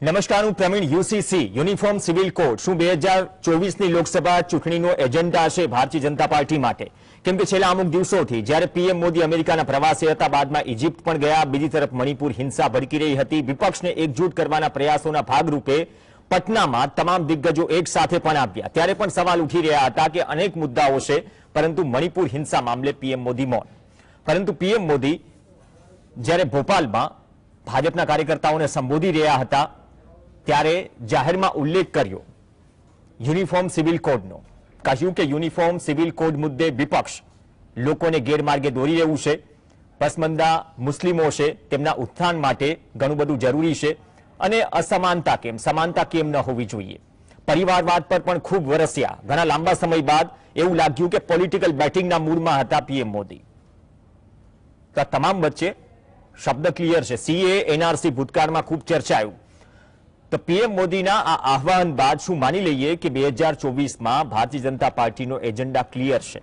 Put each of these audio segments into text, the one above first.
નમસ્કાર, હું Pravin. UCC uniform civil code શું 2024ની લોકસભા ચૂંટણીનો એજન્ડા છે ભારતીય જનતા પાર્ટી માટે? કેમ કે છેલ્લા અમુક દિવસોથી જ્યારે પીએમ મોદી અમેરિકાના પ્રવાસે હતા, બાદમાં ઇજિપ્ત પણ ગયા, બીજી તરફ મણિપુર હિંસા ભડકી રહી હતી, વિપક્ષને એકજૂટ કરવાના પ્રયાસોના ભાગરૂપે પટનામાં તમામ દિગ્ગજો એક સાથે પણ આવ્યા. ત્યારે પણ સવાલ ઉઠી રહ્યા હતા કે અનેક મુદ્દાઓ છે, પરંતુ મણિપુર હિંસા મામલે પીએમ મોદી મૌન. પરંતુ પીએમ મોદી જ્યારે ભોપાલમાં ભાજપના કાર્યકર્તાઓને સંબોધી રહ્યા હતા ત્યારે જાહેરમાં ઉલ્લેખ કર્યો યુનિફોર્મ સિવિલ કોડનો. કહ્યું કે યુનિફોર્મ સિવિલ કોડ મુદ્દે વિપક્ષ લોકોને ગેરમાર્ગે દોરી રહ્યું છે. પસમંદા મુસ્લિમો છે, તેમના ઉત્થાન માટે ઘણું બધું જરૂરી છે અને અસમાનતા કેમ, સમાનતા કેમ ન હોવી જોઈએ. પરિવારવાદ પર પણ ખૂબ વરસ્યા. ઘણા લાંબા સમય બાદ એવું લાગ્યું કે પોલિટિકલ બેટિંગના મૂડમાં હતા પીએમ મોદી. તો તમામ વચ્ચે શબ્દ ક્લિયર છે. સીએ, એનઆરસી ભૂતકાળમાં ખૂબ ચર્ચાયું. તો પીએમ મોદીના આ આહવાન બાદ શું માની લઈએ કે 2024માં ભારતીય જનતા પાર્ટીનો એજન્ડા ક્લિયર છે?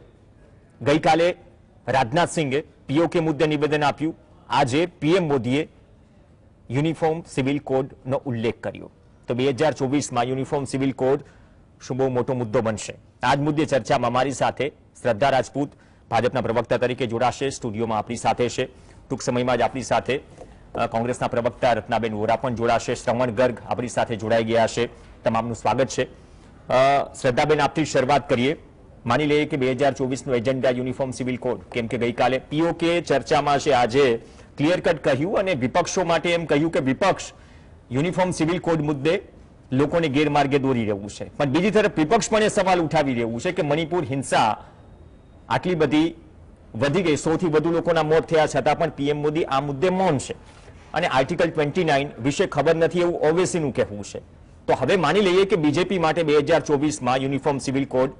ગઈકાલે રાજનાથ સિંહે પીઓકે મુદ્દે નિવેદન આપ્યું. આજે પીએમ મોદીએ યુનિફોર્મ સિવિલ કોડનો ઉલ્લેખ કર્યો. તો 2024માં યુનિફોર્મ સિવિલ કોડ શું બહુ મોટો મુદ્દો બનશે? આ જ મુદ્દે ચર્ચામાં અમારી સાથે શ્રદ્ધા રાજપૂત ભાજપના પ્રવક્તા તરીકે જોડાશે. સ્ટુડિયોમાં આપણી સાથે છે. ટૂંક સમયમાં જ આપણી સાથે કોંગ્રેસના પ્રવક્તા રત્નાબેન વોરા પણ જોડાશે. શ્રવણ ગર્ગ આપણી સાથે જોડાઈ ગયા છે. તમામનું સ્વાગત છે. શ્રદ્ધાબેન, આપથી શરૂઆત કરીએ. માની લઈએ કે 2024નું એજન્ડા યુનિફોર્મ સિવિલ કોડ, કેમ કે ગઈકાલે પીઓકે ચર્ચામાં છે, આજે ક્લિયર કટ કહ્યું અને વિપક્ષો માટે એમ કહ્યું કે વિપક્ષ યુનિફોર્મ સિવિલ કોડ મુદ્દે લોકોને ગેરમાર્ગે દોરી રહ્યું છે. પણ બીજી તરફ વિપક્ષ પણ એ સવાલ ઉઠાવી રહ્યું છે કે મણિપુર હિંસા આટલી બધી વધી ગઈ, 100થી વધુ લોકોના મોત થયા છતાં પણ પીએમ મોદી આ મુદ્દે મૌન છે અને આર્ટિકલ 29 વિશે ખબર નથી એવું ઓવેસીનું કહેવું છે. તો હવે માની લઈએ કે બીજેપી માટે 2024માં યુનિફોર્મ સિવિલ કોડ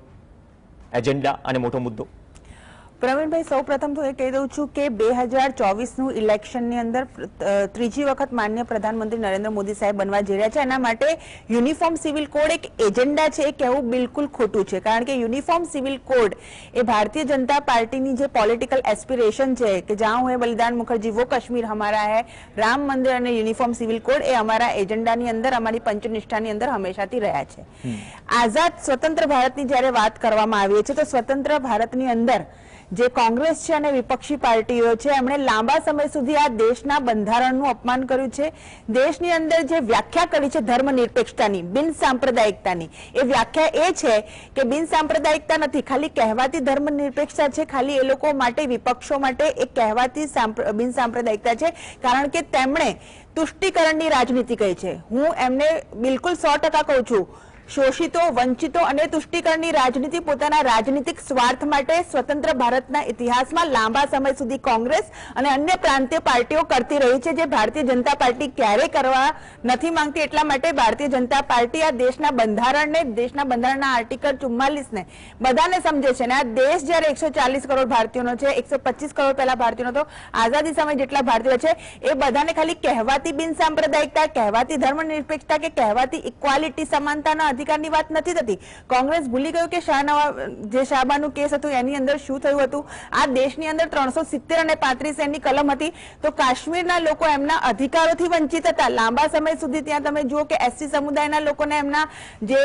એજન્ડા અને મોટો મુદ્દો. પ્રવીણભાઈ, સૌ પ્રથમ તો એ કહી દઉં છું કે 2024નું ઇલેક્શનની અંદર ત્રીજી વખત માનનીય પ્રધાનમંત્રી નરેન્દ્ર મોદી સાહેબ બનવા જઈ રહ્યા છે. એના માટે યુનિફોર્મ સિવિલ કોડ એક એજન્ડા છે એ કહેવું બિલકુલ ખોટું છે. કારણ કે યુનિફોર્મ સિવિલ કોડ એ ભારતીય જનતા પાર્ટીની જે પોલિટિકલ એસ્પિરેશન છે કે જહાં હું બલિદાન મુખર્જી વો કશ્મીર હમારા હૈ, રામ મંદિર અને યુનિફોર્મ સિવિલ કોડ એ અમારા એજન્ડાની અંદર, અમારી પંચનિષ્ઠાની અંદર હંમેશાથી રહ્યા છે. આઝાદ સ્વતંત્ર ભારતની જ્યારે વાત કરવામાં આવી છે તો સ્વતંત્ર ભારતની અંદર જે કોંગ્રેસ છે અને વિપક્ષી પાર્ટીઓ છે એમણે લાંબા સમય સુધી આ દેશના બંધારણનું અપમાન કર્યું છે. દેશની અંદર જે વ્યાખ્યા કરી છે ધર્મનિરપેક્ષતાની, બિન સાંપ્રદાયિકતાની, એ વ્યાખ્યા એ છે કે બિન સાંપ્રદાયિકતા નથી, ખાલી કહેવાતી ધર્મનિરપેક્ષતા છે. ખાલી એ લોકો માટે, વિપક્ષો માટે એક કહેવાતી બિન સાંપ્રદાયિકતા છે. કારણ કે તેમણે તુષ્ટિકરણની રાજનીતિ કહી છે. હું એમને બિલકુલ 100% કહું છું, શોષિતો, વંચિતો અને તુષ્ટિકરણની રાજનીતિ પોતાના રાજનીતિક સ્વાર્થ માટે સ્વતંત્ર ભારતના ઇતિહાસમાં લાંબા સમય સુધી કોંગ્રેસ અને અન્ય પ્રાંતીય પાર્ટીઓ કરતી રહી છે, જે ભારતીય જનતા પાર્ટી ક્યારેય કરવા નથી માંગતી. એટલા માટે ભારતીય જનતા પાર્ટી આ દેશના બંધારણને, દેશના બંધારણના આર્ટિકલ 44 ને બધાને સમજે છે. અને આ દેશ જયારે 140 કરોડ ભારતીયોનો છે, 125 કરોડ પહેલા ભારતીયોનો તો આઝાદી સમય જેટલા ભારતીયો છે, એ બધાને ખાલી કહેવાતી બિન સાંપ્રદાયિકતા, કહેવાતી ધર્મનિરપેક્ષતા કે કહેવાતી ઇક્વાલિટી, સમાનતાના અધિકારની વાત નથી થતી. કોંગ્રેસ ભૂલી ગયું કે જે શાહબાનું કેસ હતું એની અંદર શું થયું હતું. આ દેશની અંદર 370 અને 35 એની કલમ હતી. તો કાશ્મીરના લોકો એમના અધિકારોથી વંચિત હતા લાંબા સમય સુધી. ત્યાં તમે જુઓ કે એસસી સમુદાયના લોકોને એમના જે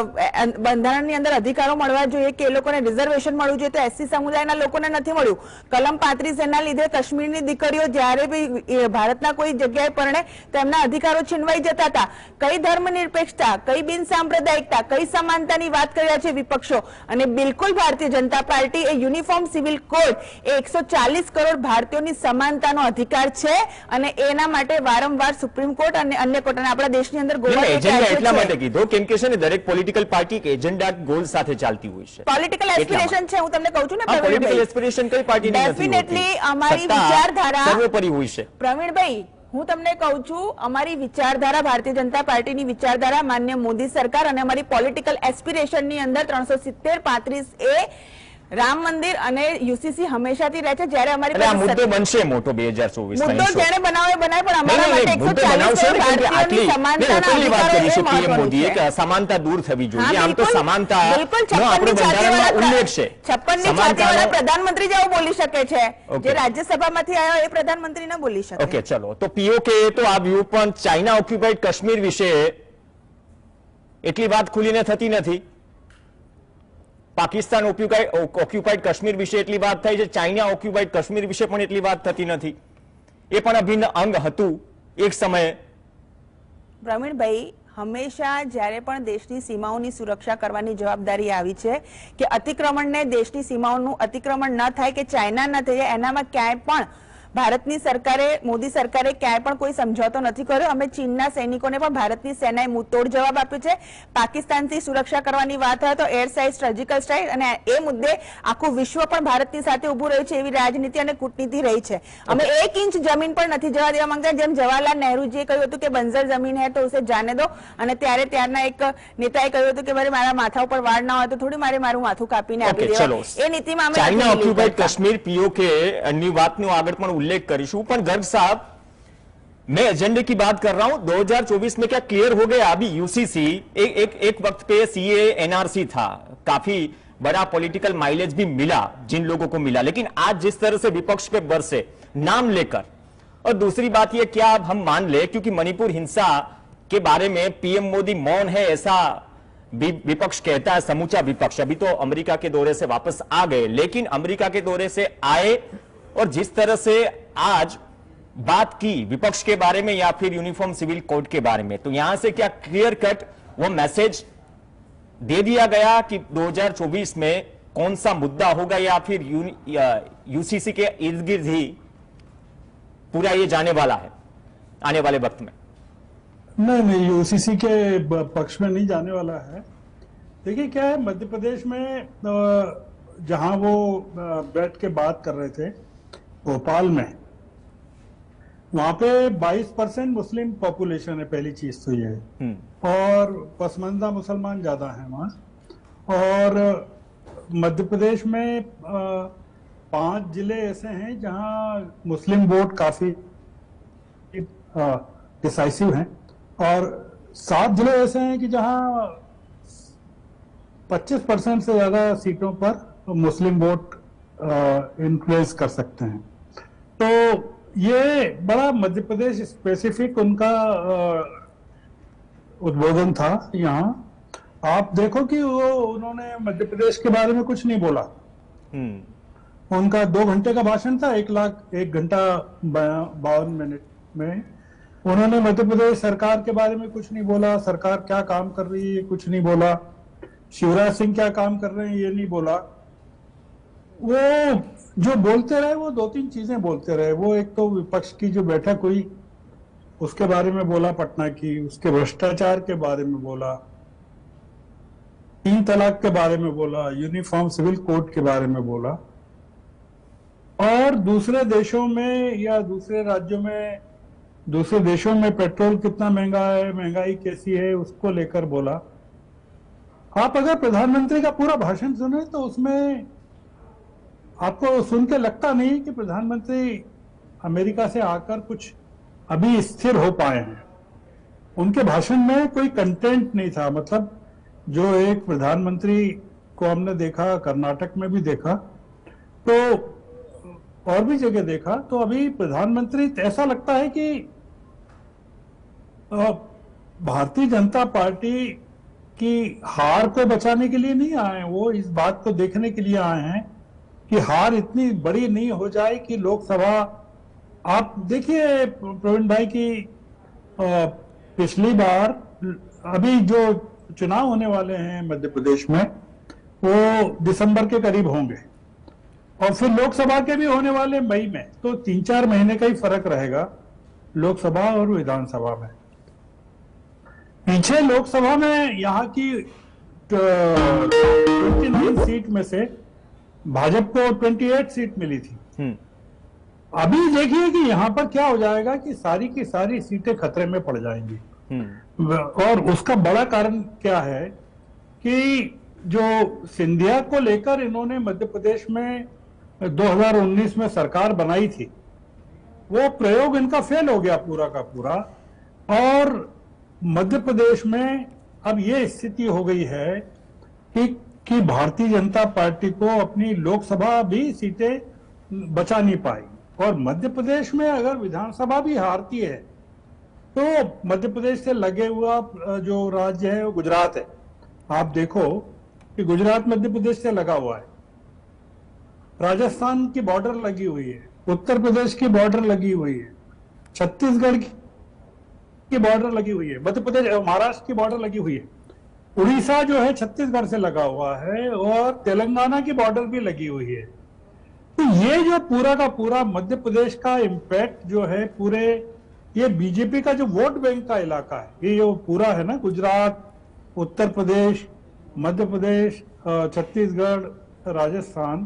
બંધારણની અંદર અધિકારો મળવા જોઈએ, કે એ લોકોને રિઝર્વેશન મળવું જોઈએ, તો એસસી સમુદાયના લોકોને નથી મળ્યું. કલમ 35 એના લીધે કાશ્મીરની દીકરીઓ જ્યારે બી ભારતના કોઈ જગ્યાએ પરણે તો એમના અધિકારો છીનવાઈ જતા હતા. કઈ ધર્મનિરપેક્ષતા, કઈ બિન સાંપ્રદાયિકતા, કઈ સમાનતાની વાત કરી રહ્યા છે વિપક્ષો. અને બિલકુલ ભારતીય જનતા પાર્ટી એ યુનિફોર્મ સિવિલ કોડ એ 140 કરોડ ભારતીયોની સમાનતાનો અધિકાર છે અને એના માટે વારંવાર સુપ્રીમ કોર્ટ અને અન્ય કોર્ટ અને આપણા દેશની અંદર એટલા માટે કીધું કેમ કે છે ને દરેક પોલિટિકલ પાર્ટી એજન્ડા ગોલ સાથે ચાલતી હોય છે. પોલિટિકલ એસ્પિરેશન છે, હું તમને કહું છું ને. પોલિટિકલ એસ્પિરેશન કઈ પાર્ટીની નથી હોતી. ડેફિનેટલી અમારી વિચારધારા સર્વોપરી હોય છે. પ્રવીણભાઈ, હું તમને કહું છું, અમારી વિચારધારા, ભારતીય જનતા પાર્ટીની વિચારધારા, માન્ય મોદી સરકાર અને અમારી પોલિટિકલ એસ્પિરેશનની અંદર 370, 35 એ રામ મંદિર અને યુસીસી હંમેશાથી રહે છે જ્યારે અમારી એટલે આ પાસે મુદ્દો બનશે મોટો 2024 મુદ્દો જેને બનાવે બનાવે પણ અમારા માટે મુદ્દો 140 બનાવશે ને, કેમ કે આટલી સમાનતાના પહેલી વાત કરી છે અધિકારો એ પીએમ મોદીએ મહત્વનું કે છે. અસમાનતા દૂર થવી હા, જોઈએ. આમ તો બિલકુલ, સમાનતા બિલકુલ નો આપણો બંધારણમાં ઉલ્લેખ છે. 56 ની સમાનતાનો- છાતીવાળા પ્રધાનમંત્રી જેવો બોલી શકે છે ઓકે. જે રાજ્યસભામાંથી આવ્યો એ પ્રધાનમંત્રી ન બોલી શકે. ઓકે, ચલો તો પીઓકે તો આવ્યું, પણ ચાઇના ઓક્યુપાઈડ કાશ્મીર વિશે એટલી વાત ખુલીને થતી નથી. પાકિસ્તાન ઓક્યુપાઈડ કાશ્મીર વિશે એટલી વાત થાય છે, ચાઇના ઓક્યુપાઈડ કાશ્મીર વિશે પણ એટલી વાત થતી નથી. એ પણ અભિન્ન અંગ હતું એક સમયે. પ્રવીણભાઈ, હંમેશા જ્યારે પણ દેશની સીમાઓની સુરક્ષા કરવાની જવાબદારી આવી છે કે અતિક્રમણને, દેશની સીમાઓનું અતિક્રમણ ન થાય કે ચાઇના ન થઈ જાય, એનામાં ક્યાંય પણ ભારતની સરકારે, મોદી સરકારે ક્યાંય પણ કોઈ સમझौતો નથી કર્યો. અમે ચીનના સૈનિકોને પણ ભારતની સેનાએ મુંહતોડ જવાબ આપ્યો છે. પાકિસ્તાનથી સુરક્ષા કરવાની વાત હોય તો એર સ્ટ્રાઇક, સર્જિકલ સ્ટ્રાઇક, અને એ મુદ્દે આખું વિશ્વ પણ ભારતની સાથે ઉભું રહ્યું છે. એવી રાજનીતિ અને કૂટનીતિ રહી છે. અમે 1 ઇંચ જમીન પણ નથી જવા દેવા માંગતા. જેમ જવાહરલાલ નહેરુજીએ કહ્યું હતું કે બંજર જમીન હે તો ઉસે જાને દો, અને ત્યારે ત્યારના એક નેતાએ કહ્યું હતું કે ભાઈ મારા માથા ઉપર વાળ ના હોય તો થોડી મારું માથું કાપીને આપી ઓકે, ચલો. દેવા. એ નીતિમાં અમે ચાઇના નથી believe ઓક્યુપાઈડ કરતા. કાશ્મીર પીઓકે ની बातનો આગળ પણ उल्लेख करीशू, पण गर्ग साहब मैं एजेंडे की बात कर रहा हूं. 2024 में क्या क्लियर हो गया? अभी यूसीसी एक वक्त पे सीए एनआरसी था, काफी बड़ा पॉलिटिकल माइलेज भी मिला जिन लोगों को मिला, लेकिन आज जिस तरह से विपक्ष पे बरसे नाम लेकर, और दूसरी बात ये क्या अब हम मान ले क्योंकि मणिपुर हिंसा के बारे में पीएम मोदी मौन है ऐसा विपक्ष कहता है, समूचा विपक्ष. अभी तो अमेरिका के दौरे से वापस आ गए, लेकिन अमेरिका के दौरे से आए और जिस तरह से आज बात की विपक्ष के बारे में या फिर यूनिफॉर्म सिविल कोड के बारे में, तो यहां से क्या क्लियर कट वो मैसेज दे दिया गया कि 2024 में कौन सा मुद्दा होगा, या फिर यूसीसी के इर्द गिर्द ही पूरा ये जाने वाला है आने वाले वक्त में? नहीं, यूसीसी के पक्ष में नहीं जाने वाला है. देखिए क्या है, मध्य प्रदेश में जहां वो बैठ के बात कर रहे थे भोपाल में, वहां पे 22% मुस्लिम पॉपुलेशन है. पहली चीज तो ये है, और पसमानदा मुसलमान ज्यादा हैं वहाँ. और मध्य प्रदेश में 5 जिले ऐसे हैं जहां मुस्लिम वोट काफी डिसाइसिव हैं, और 7 जिले ऐसे हैं कि जहां 25% से ज्यादा सीटों पर मुस्लिम वोट इन्फ्लुएंस कर सकते हैं. तो ये बड़ा मध्य प्रदेश स्पेसिफिक उनका उद्बोधन था. यहाँ आप देखो कि वो उन्होंने मध्य प्रदेश के बारे में कुछ नहीं बोला. उनका 2 घंटे का भाषण था, 1 घंटा 52 मिनट में उन्होंने मध्य प्रदेश सरकार के बारे में कुछ नहीं बोला. सरकार क्या काम कर रही है कुछ नहीं बोला. शिवराज सिंह क्या काम कर रहे हैं ये नहीं बोला. वो जो बोलते रहे वो 2-3 चीजें बोलते रहे. वो एक तो विपक्ष की जो बैठक हुई उसके बारे में बोला, पटना की, उसके भ्रष्टाचार के बारे में बोला, 3 तलाक के बारे में बोला, यूनिफॉर्म सिविल कोड के बारे में बोला, और दूसरे देशों में या दूसरे राज्यों में, दूसरे देशों में पेट्रोल कितना महंगा है, महंगाई कैसी है, उसको लेकर बोला. आप अगर प्रधानमंत्री का पूरा भाषण सुने तो उसमें आपको सुन के लगता नहीं कि प्रधानमंत्री अमेरिका से आकर कुछ अभी स्थिर हो पाए हैं. उनके भाषण में कोई कंटेंट नहीं था. मतलब जो एक प्रधानमंत्री को हमने देखा, कर्नाटक में भी देखा, तो और भी जगह देखा, तो अभी प्रधानमंत्री ऐसा लगता है कि भारतीय जनता पार्टी की हार को बचाने के लिए नहीं आए हैं. वो इस बात को देखने के लिए आए हैं कि हार इतनी बड़ी नहीं हो जाए कि लोकसभा, आप देखिए प्रवीण भाई की पिछली बार, अभी जो चुनाव होने वाले हैं मध्य प्रदेश में वो दिसंबर के करीब होंगे, और फिर लोकसभा के भी होने वाले मई में. तो 3-4 महीने का ही फर्क रहेगा लोकसभा और विधानसभा में. पीछे लोकसभा में यहाँ की 29 सीट में से भाजपा को 28 सीट मिली थी. अभी देखिए कि यहाँ पर क्या हो जाएगा कि सारी की सारी सीटें खतरे में पड़ जाएंगी. और उसका बड़ा कारण क्या है कि जो सिंधिया को लेकर इन्होंने मध्य प्रदेश में 2019 में सरकार बनाई थी, वो प्रयोग इनका फेल हो गया पूरा का पूरा। और मध्य प्रदेश में अब ये स्थिति हो गई है कि भारतीय जनता पार्टी को अपनी लोकसभा भी सीटें बचा नहीं पाई। और मध्य प्रदेश में अगर विधानसभा भी हारती है तो मध्य प्रदेश से लगे हुआ जो राज्य है वो गुजरात है। आप देखो कि गुजरात मध्य प्रदेश से लगा हुआ है, राजस्थान की बॉर्डर लगी हुई है, उत्तर प्रदेश की बॉर्डर लगी हुई है, छत्तीसगढ़ की बॉर्डर लगी हुई है, मध्य प्रदेश महाराष्ट्र की बॉर्डर लगी हुई है, उड़ीसा जो है छत्तीसगढ़ से लगा हुआ है, और तेलंगाना की बॉर्डर भी लगी हुई है। तो ये जो पूरा का पूरा मध्य प्रदेश का इम्पैक्ट जो है पूरे ये बीजेपी का जो वोट बैंक का इलाका है, ये जो पूरा है ना, गुजरात, उत्तर प्रदेश, मध्य प्रदेश, छत्तीसगढ़, राजस्थान,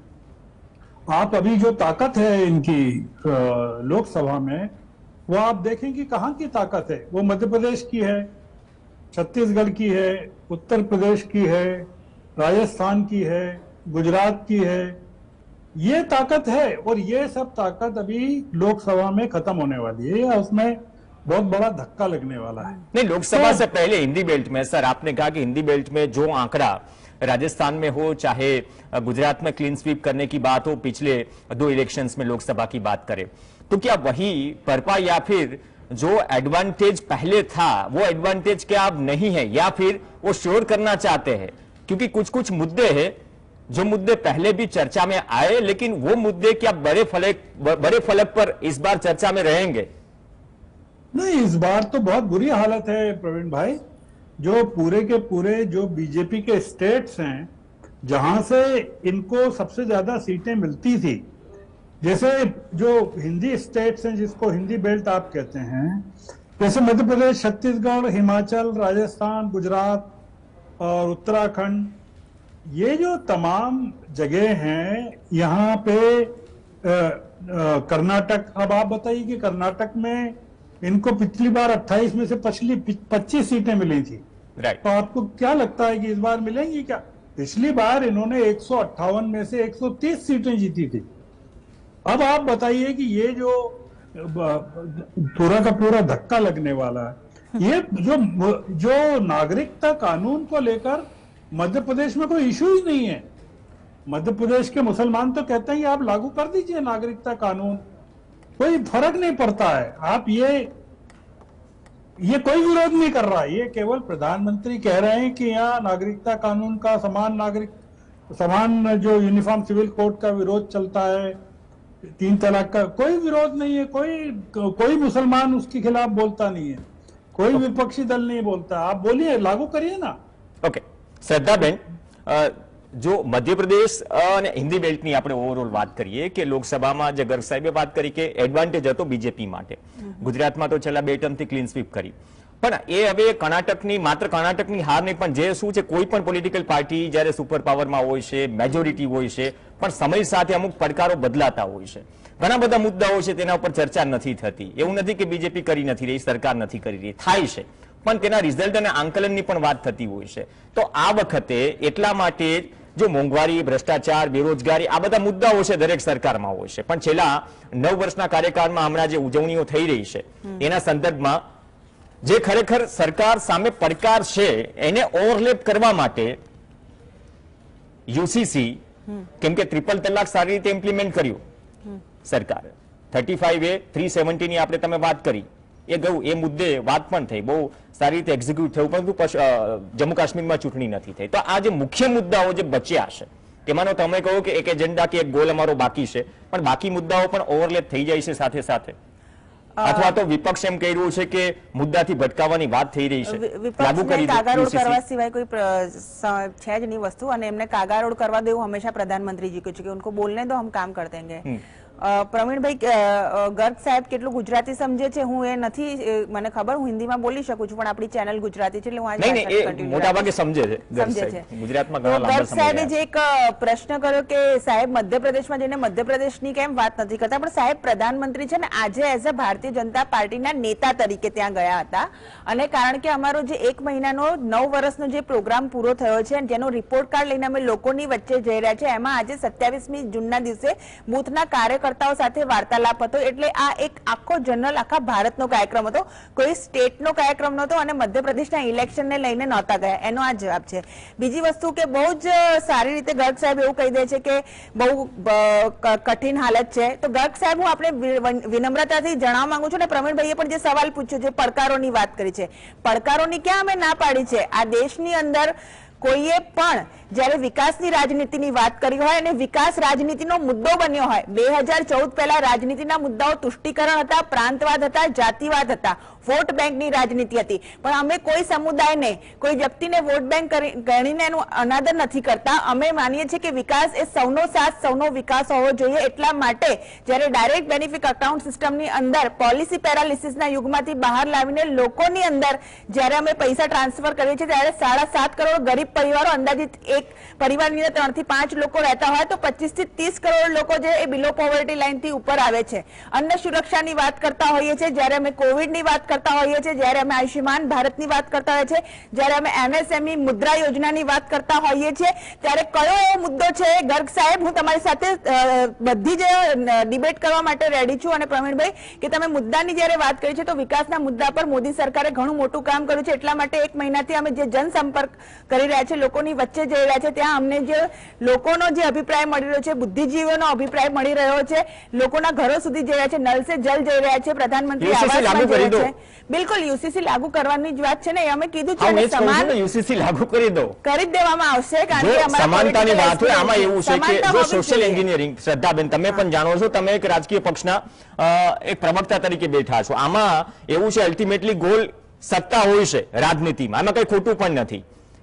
आप अभी जो ताकत है इनकी लोकसभा में, वो आप देखें कि कहाँ की ताकत है। वो मध्य प्रदेश की है, छत्तीसगढ़ की है, उत्तर प्रदेश की है, राजस्थान की है, गुजरात की है, ये ताकत है। और ये सब ताकत अभी लोकसभा में खत्म होने वाली है, या उसमें बहुत बड़ा धक्का लगने वाला है। नहीं, लोकसभा से पहले हिंदी बेल्ट में सर आपने कहा कि हिंदी बेल्ट में जो आंकड़ा राजस्थान में हो, चाहे गुजरात में क्लीन स्वीप करने की बात हो, पिछले 2 इलेक्शंस में लोकसभा की बात करें, तो क्या वही परपा या फिर जो एडवांटेज पहले था वो एडवांटेज क्या अब नहीं है, या फिर वो श्योर करना चाहते हैं? क्योंकि कुछ कुछ मुद्दे हैं जो मुद्दे पहले भी चर्चा में आए, लेकिन वो मुद्दे क्या बड़े फलक पर इस बार चर्चा में रहेंगे? नहीं, इस बार तो बहुत बुरी हालत है प्रवीण भाई। जो पूरे के पूरे जो बीजेपी के स्टेट्स हैं जहां से इनको सबसे ज्यादा सीटें मिलती थी, जैसे जो हिंदी स्टेट्स हैं जिसको हिंदी बेल्ट आप कहते हैं, जैसे मध्य प्रदेश, छत्तीसगढ़, हिमाचल, राजस्थान, गुजरात और उत्तराखंड, ये जो तमाम जगह हैं, यहाँ पे कर्नाटक, अब आप बताइए कि कर्नाटक में इनको पिछली बार 28 में से 25 सीटें मिली थी, राइट। तो आपको क्या लगता है कि इस बार मिलेंगी क्या? पिछली बार इन्होंने 158 में से 130 सीटें जीती थी। अब आप बताइए कि ये जो पूरा का पूरा धक्का लगने वाला है, ये जो नागरिकता कानून को लेकर मध्य प्रदेश में कोई इशू ही नहीं है। मध्य प्रदेश के मुसलमान तो कहते हैं कि आप लागू कर दीजिए नागरिकता कानून, कोई फर्क नहीं पड़ता है। आप ये कोई विरोध नहीं कर रहा है, ये केवल प्रधानमंत्री कह रहे हैं कि यहाँ नागरिकता कानून का समान जो यूनिफॉर्म सिविल कोड का विरोध चलता है, 3 तलाक का कोई विरोध नहीं है, कोई मुसलमान उसके खिलाफ बोलता नहीं है, कोई विपक्षी दल नहीं बोलता। आप बोलिए, लागू करिए ना। ओके, श्रद्धाबेन, जो मध्य प्रदेश અને હિન્દી બેલ્ટની આપણે ઓવરઓલ વાત કરીએ કે લોકસભામાં જે ગર્ગ સાહેબે વાત કરી કે એડવાન્ટેજ હતો બીજેપી માટે, ગુજરાતમાં તો છેલ્લા 2 ટર્મથી ક્લીન સ્વીપ કરી, પણ એ હવે માત્ર કર્ણાટકની હાર નહીં, પણ જે શું છે, કોઈ પણ પોલિટિકલ પાર્ટી જ્યારે સુપર પાવરમાં હોય છે, મેજોરિટી હોય છે, પણ સમય સાથે અમુક પડકારો બદલાતા હોય છે, ઘણા બધા મુદ્દાઓ છે તેના ઉપર ચર્ચા નથી થતી। એવું નથી કે બીજેપી કરી નથી રહી, સરકાર નથી કરી રહી, થાય છે, પણ તેના રિઝલ્ટ અને આંકલનની પણ વાત થતી હોય છે। તો આ વખતે એટલા માટે जो मोंघवारी, भ्रष्टाचार, बेरोजगारी, आ बधा मुद्दाओ छे दरेक सरकारमां होय छे, पण छेल्ला 9 वर्षना कार्यकाळमां हमणां जे उजवणीओ थई रही छे एना संदर्भमां जे खरेखर सरकार सामे પડકાર छे एने ओवरलेप करवा माटे यूसीसी, केम के ट्रिपल तलाक सारी रीते इम्प्लिमेंट कर्युं सरकारे, 35A 370 ની આપણે તમે વાત કરી, એ ગયું, એ મુદ્દે વાત પણ થઈ, બહુ સારી રીતે એક્ઝિક્યુટ થયું, પરંતુ જમ્મુ કાશ્મીરમાં ચૂંટણી નથી થઈ। તો આ જે મુખ્ય મુદ્દાઓ જે બચ્યા છે તેમાંનો તમે કહો કે એક એજન્ડા કે એક ગોલ અમારો બાકી છે, પણ બાકી મુદ્દાઓ પણ ઓવરલેપ થઈ જાય છે સાથે સાથે, અથવા તો વિપક્ષ એમ કહી રહ્યું છે કે મુદ્દાથી ભટકાવવાની વાત થઈ રહી છે, લાગુ કરી કાગારોડ કરવા સિવાય કોઈ છે જ નહીં વસ્તુ, અને એમને કાગારોડ કરવા દેવું હંમેશા પ્રધાનમંત્રી जी को, उनको बोलने दो, हम काम कर देंगे। પ્રવીણભાઈ, ગર્ગ સાહેબ કેટલું ગુજરાતી સમજે છે હું એ નથી મને ખબર, હું હિન્દીમાં બોલી શકું છું પણ આપણી ચેનલ ગુજરાતી છે એટલે હું નહીં મોટા ભાગે સમજે છે ગુજરાતમાં ઘણા લાંબા ગર્ગ સાહેબે જે એક પ્રશ્ન કર્યો કે સાહેબ મધ્યપ્રદેશમાં જઈને મધ્યપ્રદેશની કેમ વાત નથી કરતા, પણ સાહેબ પ્રધાનમંત્રી છે ને આજે એઝ અ ભારતીય જનતા પાર્ટીના નેતા તરીકે ત્યાં ગયા હતા અને કારણ કે અમારો જે 1 મહિનાનો 9 વર્ષનો જે પ્રોગ્રામ પૂરો થયો છે જેનો રિપોર્ટ કાર્ડ લઈને અમે લોકોની વચ્ચે જઈ રહ્યા છે, એમાં આજે 27મી જૂનના દિવસે બૂથના કાર્યકર્તાઓ સાથે વાર્તાલાપ હતો, એટલે આ એક આખો જનરલ આખા ભારતનો કાર્યક્રમ હતો, કોઈ સ્ટેટનો કાર્યક્રમ નહોતો અને મધ્યપ્રદેશના ઇલેક્શનને લઈને નહોતા ગયા, એનો આ જવાબ છે. બીજી વસ્તુ કે બહુ જ સારી રીતે ગર્ગ સાહેબ એવું કહી દે છે કે બહુ કઠિન હાલત છે, તો ગર્ગ સાહેબ હું આપણે વિનમ્રતાથી જણાવવા માંગુ છું ને પ્રવીણભાઈએ પણ જે સવાલ પૂછ્યો છે પડકારોની વાત કરી છે, પડકારોની ક્યાં અમે ના પાડી છે, આ દેશની અંદર કોઈએ પણ જ્યારે વિકાસની રાજનીતિની વાત કરી હોય અને વિકાસ રાજનીતિનો મુદ્દો બન્યો હોય, 2014 પહેલા રાજનીતિના મુદ્દાઓ તુષ્ટિકરણ હતા, પ્રાંતવાદ હતા, જાતિવાદ હતા, વોટ બેંકની રાજનીતિ હતી, પણ અમે કોઈ સમુદાયને કોઈ વ્યક્તિને વોટ બેંક ગણીને એનું અનાદર નથી કરતા, અમે માનીએ છીએ કે વિકાસ એ સૌનો સાથ સૌનો વિકાસ હોવો જોઈએ, એટલા માટે જ્યારે ડાયરેક્ટ બેનિફિટ અકાઉન્ટ સિસ્ટમની અંદર પોલિસી પેરાલિસિસના યુગમાંથી બહાર લાવીને લોકોની અંદર જ્યારે અમે પૈસા ટ્રાન્સફર કરીએ છીએ ત્યારે 7.5 કરોડ ગરીબ પરિવારો, અંદાજિત એક પરિવારની અંદર 3 થી 5 લોકો રહેતા હોય તો 25 થી 30 કરોડ લોકો જે એ બિલો પોવર્ટી લાઇનથી ઉપર આવે છે. અન્ન સુરક્ષાની વાત કરતા હોઈએ છીએ, જ્યારે અમે કોવિડની વાત કરતા હોઈએ છીએ, જ્યારે અમે આયુષ્યમાન ભારતની વાત કરતા હોઈએ છીએ, જ્યારે અમે MSME મુદ્રા યોજનાની વાત કરતા હોઈએ છીએ, ત્યારે કયો એવો મુદ્દો છે ગર્ગ સાહેબ, હું તમારી સાથે બધી જ ડિબેટ કરવા માટે રેડી છું. અને પ્રવીણભાઈ કે તમે મુદ્દાની જ્યારે વાત કરી છે તો વિકાસના મુદ્દા પર મોદી સરકારે ઘણું મોટું કામ કર્યું છે, એટલા માટે 1 મહિનાથી અમે જે જનસંપર્ક કરી રહ્યા છે, લોકોની વચ્ચે જઈ રહ્યા છે, ત્યાં અમને જે લોકોનો જે અભિપ્રાય મળી રહ્યો છે, બુદ્ધિજીવીઓનો અભિપ્રાય મળી રહ્યો છે, લોકોના ઘરો સુધી જઈ રહ્યા છે, નળ સે જલ જઈ રહ્યા છે, પ્રધાનમંત્રી આવાસમાં જઈ રહ્યા છે. બિલકુલ યુસીસી લાગુ કરવાની જ વાત છે ને, અમે કીધું છે સમાન યુસીસી લાગુ કરી દો, કરી જ દેવામાં આવશે, કારણ કે અમારા સમાનતાની વાત હોય આમાં એવું છે કે જો સોશિયલ એન્જિનિયરિંગ, શ્રદ્ધાબેન તમે પણ જાણો છો, તમે એક રાજકીય પક્ષના એક પ્રવક્તા તરીકે બેઠા છો, આમાં એવું છે અલ્ટિમેટલી ગોલ સત્તા હોય છે રાજનીતિમાં, આમાં કઈ ખોટું પણ નથી.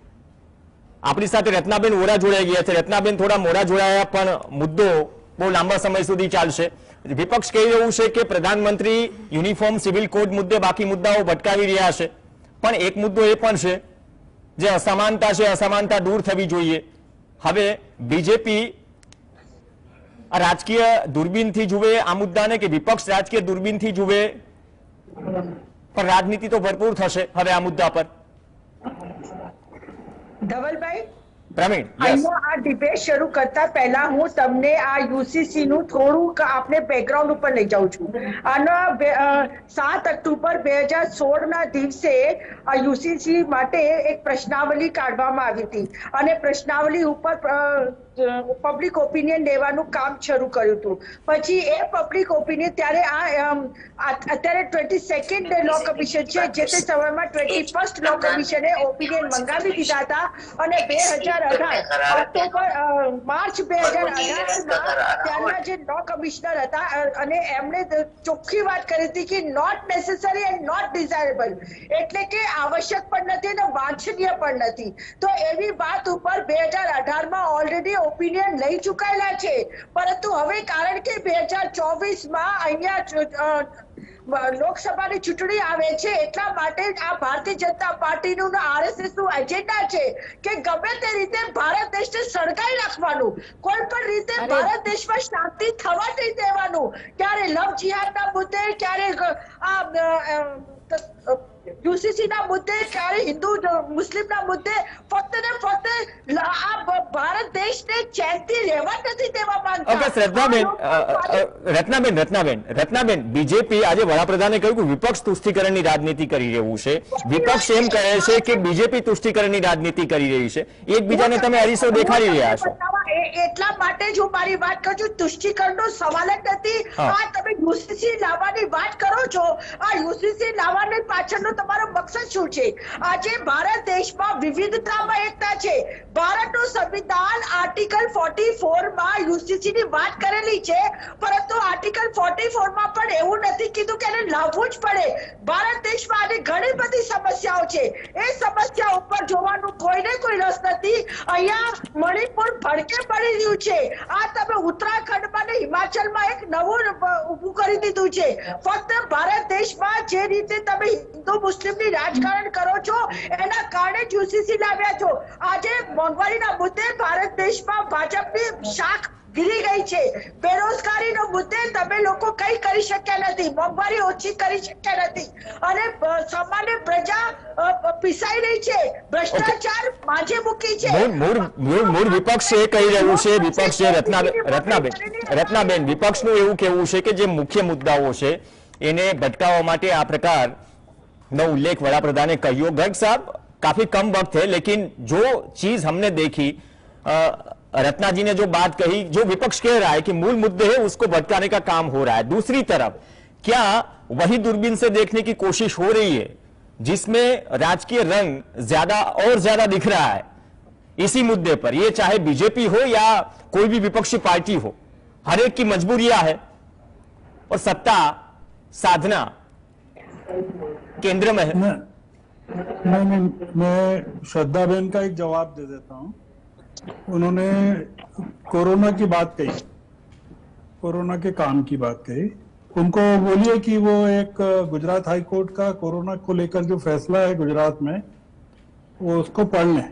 આપણી સાથે રત્નાબેન વોરા જોડાઈ ગયા છે, રત્નાબેન થોડા મોડા જોડાયા પણ મુદ્દો બહુ લાંબા સમય સુધી ચાલશે. વિપક્ષ કહી રહ્યું છે કે પ્રધાનમંત્રી યુનિફોર્મ સિવિલ કોડ મુદ્દે બાકી મુદ્દાઓ ભટકાવી રહ્યા છે, પણ એક મુદ્દો એ પણ છે જે અસમાનતા છે, અસમાનતા દૂર થવી જોઈએ. હવે બીજેપી રાજકીય દૂરબીનથી જુએ આ મુદ્દાને કે વિપક્ષ રાજકીય દૂરબીનથી જુએ, પણ રાજનીતિ તો ભરપૂર થશે હવે આ મુદ્દા પર. ધવલભાઈ પ્રવીણ, અહીંયા આ ડિબેટ શરૂ કરતા પહેલા હું તમને આ યુસીસી નું થોડુંક આપણે બેકગ્રાઉન્ડ ઉપર લઈ જાઉં છું. આના 7 ઓક્ટોબર 2016 ના દિવસે આ યુસીસી માટે એક પ્રશ્નાવલી કાઢવામાં આવી હતી અને પ્રશ્નાવલી ઉપર પબ્લિક ઓપિનિયન લેવાનું કામ શરૂ કર્યું હતું. પછી એ પબ્લિક ઓપિનિયન ત્યારે અત્યારે 22nd લો કમિશન છે, જે તે સમયમાં 21st લો કમિશને ઓપિનિયન મંગાવી દીધા હતા અને 2018 ઓક્ટોબર માર્ચ 2018 ત્યારના જે લો કમિશનર હતા અને એમણે ચોખ્ખી વાત કરી હતી કે not necessary and not desirable, એટલે કે આવશ્યક પણ નથી અને વાંછનીય પણ નથી. તો એવી વાત ઉપર 2018માં ઓલરેડી ઓપિનિયન લઈ ચુકાયેલા છે, પરંતુ હવે કારણ કે 2024માં અહીંયા લોકસભાની ચૂંટણી આવે છે, એટલા માટે આ ભારતીય જનતા પાર્ટીનું RSS નું એજન્ડા છે કે ગમે તે રીતે ભારત દેશને સળગાવી નાખવાનું, કોઈ પણ રીતે ભારત દેશમાં શાંતિ થવા નહીં દેવાનું, ક્યારે લવ જિહાદના મુદ્દે, ક્યારે આ યુસીસી ના મુદ્દે, ક્યારે હિન્દુ મુસ્લિમના મુદ્દે, ફક્ત ને ફક્ત આ ભારત દેશને ચેનથી રહેવા નથી દેવા માંગતા. ઓકે રત્નાબેન, બીજેપી આજે વડાપ્રધાને કહ્યું કે વિપક્ષ તુષ્ટિકરણની રાજનીતિ કરી રહ્યું છે, વિપક્ષ એમ કહે છે કે બીજેપી તુષ્ટિકરણની રાજનીતિ કરી રહી છે, એકબીજાને તમે અરીસો દેખાડી રહ્યા છો. એટલા માટે જ હું મારી વાત કરું છું, તુષ્ટિકરણનો સવાલ જ નથી. આ તમે યુસીસી લાવવાની વાત કરો છો, આ યુસીસી લાવવાની પાછળનો તમારો મકસદ શું છે? આજે ભારત દેશમાં વિવિધતામાં એકતા છે. ભારતનું સંવિધાન આર્ટિકલ 44 માં યુસીસી ની વાત કરેલી છે, પરંતુ આર્ટિકલ 44 માં પણ એવું નથી કીધું કે એને લાવવું જ પડે. ભારત દેશમાં આજે ઘણી બધી સમસ્યાઓ છે, એ સમસ્યા ઉપર જોવાનું કોઈને કોઈ રસ નથી. અહીંયા મણિપુર ભડકે પડી રહ્યું છે. આ તમે ઉત્તરાખંડમાં ને હિમાચલમાં એક નવું ઊભું કરી દીધું છે. ફક્ત ભારત દેશમાં જે રીતે તમે હિન્દુ મુસ્લિમની રાજકારણ કરો છો એના કારણે જ યુસીસી લાવ્યા છો. આજે મોંઘવારીના મુદ્દે ભારત દેશમાં ભાજપની શાખ ગીરી ગઈ છે. બેરોજગારીનો મુદ્દે તમે લોકો કઈ કરી શક્યા નથી, મોંઘવારી ઓછી કરી શક્યા નથી અને સામાન્ય પ્રજા પીસાઈ રહી છે. ભ્રષ્ટાચાર માજે મૂકી છે. મૂળ વિપક્ષ એ કહી રહ્યું છે, વિપક્ષ છે રત્નાબેન વિપક્ષનું એવું કહેવું છે કે જે મુખ્ય મુદ્દાઓ છે એને ભટકાવવા માટે આ પ્રकारનો उल्लेख वडाप्रधान ने कहियो। गर्ग साहब काफी कम वक्त है, लेकिन जो चीज हमने देखी, रत्ना जी ने जो बात कही, जो विपक्ष कह रहा है कि मूल मुद्दे है उसको भटकाने का काम हो रहा है, दूसरी तरफ क्या वही दूरबीन से देखने की कोशिश हो रही है जिसमें राजकीय रंग ज्यादा और ज्यादा दिख रहा है इसी मुद्दे पर, ये चाहे बीजेपी हो या कोई भी विपक्षी पार्टी हो, हर एक की मजबूरियां है और सत्ता साधना केंद्र में है। मैं श्रद्धाबेन का एक जवाब दे देता हूं। उन्होंने कोरोना की बात कही, कोरोना के काम की बात कही। उनको बोलिए कि वो एक गुजरात हाई कोर्ट का कोरोना को लेकर जो फैसला है गुजरात में, वो उसको पढ़ लें।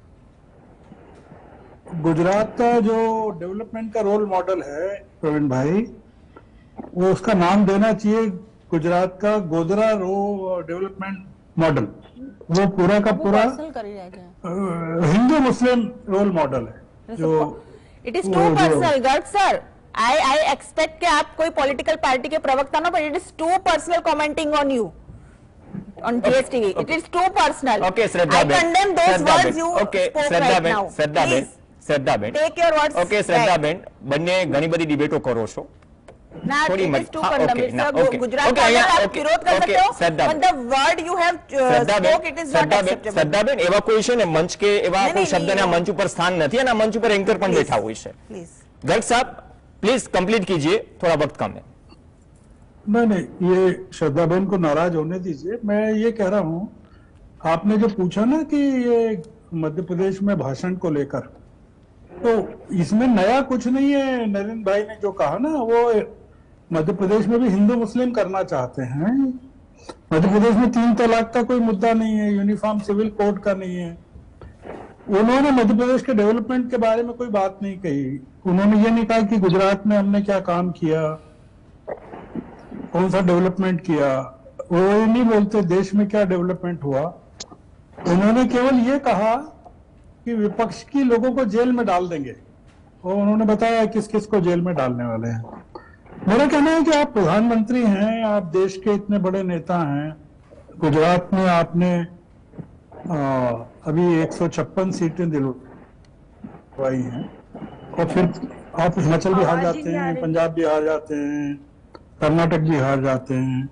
गुजरात का जो डेवलपमेंट का रोल मॉडल है प्रवीण भाई, वो उसका नाम देना चाहिए गुजरात का गोधरा रो डेवलपमेंट मॉडल। वो पूरा का पूरा हिंदू मुस्लिम रोल मॉडल है जो it is too personal. Garg sir, I expect कि आप कोई पॉलिटिकल पार्टी के प्रवक्ता ना, but it is too personal commenting on you on GSTV. It is too personal. Okay, Shraddha I condemn those words you spoke right now. Shraddhaben, take your words. Okay, Shraddhaben, બંને ઘણી બધી ડિબેટો કરો છો, ના, થોડી it is too condemnable. Gujarat आप विरोध कर सकते हो, but the word you have spoke, it is not acceptable. શ્રદ્ધાબેન, એવા કોઈ છે ને મંચ કે એવા કોઈ શબ્દના મંચ ઉપર સ્થાન નથી અને મંચ ઉપર એન્કર પણ બેઠા હોય છે। Please. गर्ग साहब प्लीज कंप्लीट कीजिए, थोड़ा वक्त कम है। नहीं, ये श्रद्धाबेन को नाराज होने दीजिए। मैं ये कह रहा हूँ, आपने जो पूछा ना कि ये मध्य प्रदेश में भाषण को लेकर, तो इसमें नया कुछ नहीं है। नरेंद्र भाई ने जो कहा ना, वो मध्य प्रदेश में भी हिंदू मुस्लिम करना चाहते हैं। मध्य प्रदेश में 3 तलाक का कोई मुद्दा नहीं है, यूनिफॉर्म सिविल कोड का नहीं है। उन्होंने मध्य प्रदेश के डेवलपमेंट के बारे में कोई बात नहीं कही। उन्होंने ये नहीं कहा कि गुजरात में हमने क्या काम किया, कौन सा डेवलपमेंट किया। वो ये नहीं बोलते देश में क्या डेवलपमेंट हुआ। उन्होंने केवल ये कहा कि विपक्ष की लोगों को जेल में डाल देंगे, और उन्होंने बताया किस किस को जेल में डालने वाले हैं। मेरा कहना है कि आप प्रधानमंत्री हैं, आप देश के इतने बड़े नेता हैं। गुजरात में आपने अभी 156 सीटें दिलवाई हैं, और फिर आप हिमाचल भी हार जाते हैं, पंजाब भी हार जाते हैं, कर्नाटक भी हार जाते हैं।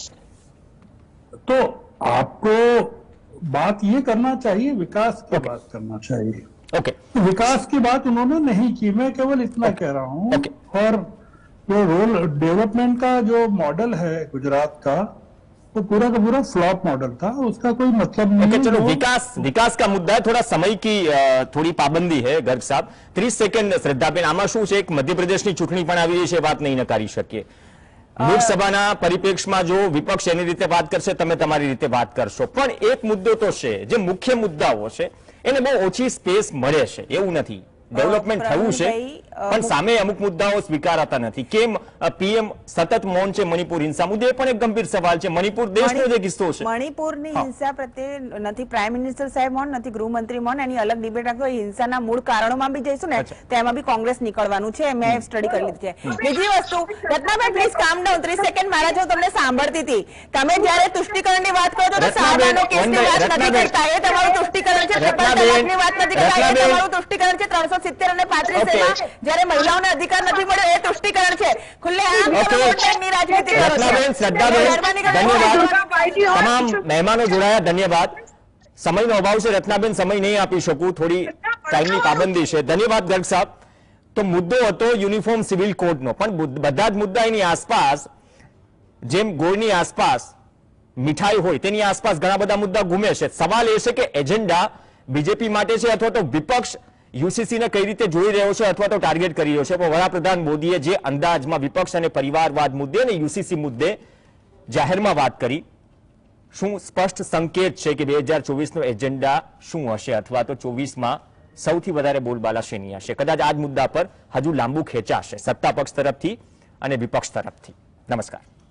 तो आपको बात ये करना चाहिए, विकास की बात करना चाहिए। ओके, विकास की बात उन्होंने नहीं की, मैं केवल इतना कह रहा हूँ। और जो रोल डेवलपमेंट का जो मॉडल है गुजरात का, वो पूरा का पूरा फ्लॉप मॉडल था, उसका कोई मतलब नहीं। चलो, विकास का मुद्दा है, थोड़ा समय की थोड़ी पाबंदी है। गर्ग साहब 30 सेकंड। श्रद्धाबेन, આમાં શું છે, એક મધ્યપ્રદેશની ચૂંટણી પણ આવી રહી છે, વાત નહીં નકારી શકીએ। લોકસભાના પરિપ્રેક્ષમાં જો વિપક્ષ એની રીતે વાત કરશે, તમે તમારી રીતે વાત કરશો, પણ એક મુદ્દો તો છે, જે મુખ્ય મુદ્દાઓ છે એને બહુ ઓછી સ્પેસ મળે છે। એવું નથી, ડેવલપમેન્ટ થયું છે, પણ સામે અમુક મુદ્દાઓ સ્વીકારાતા નથી। કેમ પીએમ સતત મૌન છે મણિપુર હિંસા મુદ્દે? એ પણ એક ગંભીર સવાલ છે। મણિપુર દેશનો જે કિસ્સો છે, મણિપુરની હિંસા પ્રત્યે નથી પ્રાઇમ મિનિસ્ટર સાહેબ મૌન, નથી ગૃહમંત્રી મૌન, એની અલગ ડિબેટ રાખો। હિંસાના મૂળ કારણોમાં બી જઈશું ને, તો એમાં બી કોંગ્રેસ નીકળવાનું છે, મેં સ્ટડી કરી લીધી છે। બીજી વસ્તુ, Ratnaben please calm down. 30 second મારા જો તમને સાંભળતી હતી, તમે જ્યારે તુષ્ટિકરણની વાત કરો છો તો શાહબાનો કેસની વાત નથી કરતા, એ તમારું તુષ્ટિકરણ છે। ટ્રિપલ તલાકની વાત નથી કરતા, એ તમારું તુષ્ટિકરણ છે। 370 અને 35 માં જ્યારે મહિલાઓને અધિકાર નથી મળ્યો, એ તુષ્ટિકરણ છે। ખુલ્લેઆમ તમે રાજનીતિ કરો છો। રત્નાબેન, શ્રદ્ધાબેન, ધન્યવાદ। તમામ મહેમાનો જોડાયા, ધન્યવાદ। સમયનો અભાવ છે રત્નાબેન, સમય નહીં આપી શકું, થોડી ટાઈમની પાબંદી છે। ધન્યવાદ ગર્ગ સાહેબ। તો મુદ્દો હતો યુનિફોર્મ સિવિલ કોડનો, પણ બધા જ મુદ્દા એની આસપાસ, જેમ ગોળની આસપાસ મીઠાઈ હોય તેની આસપાસ ઘણા બધા મુદ્દા ઘૂમે છે. સવાલ એ છે કે એજન્ડા બીજેપી માટે છે અથવા તો વિપક્ષ યુસીસીને કઈ રીતે જોઈ રહ્યો છે અથવા તો ટાર્ગેટ કરી રહ્યો છે. પણ વડાપ્રધાન મોદીએ જે અંદાજમાં વિપક્ષ અને પરિવારવાદ મુદ્દે અને યુસીસી મુદ્દે જાહેરમાં વાત કરી, શું સ્પષ્ટ સંકેત છે કે 2024નો એજન્ડા શું હશે અથવા તો 24માં સૌથી વધારે બોલબાલા શેની હશે? કદાચ આ જ મુદ્દા પર હજુ લાંબુ ખેંચાશે સત્તા પક્ષ તરફથી અને વિપક્ષ તરફથી. નમસ્કાર.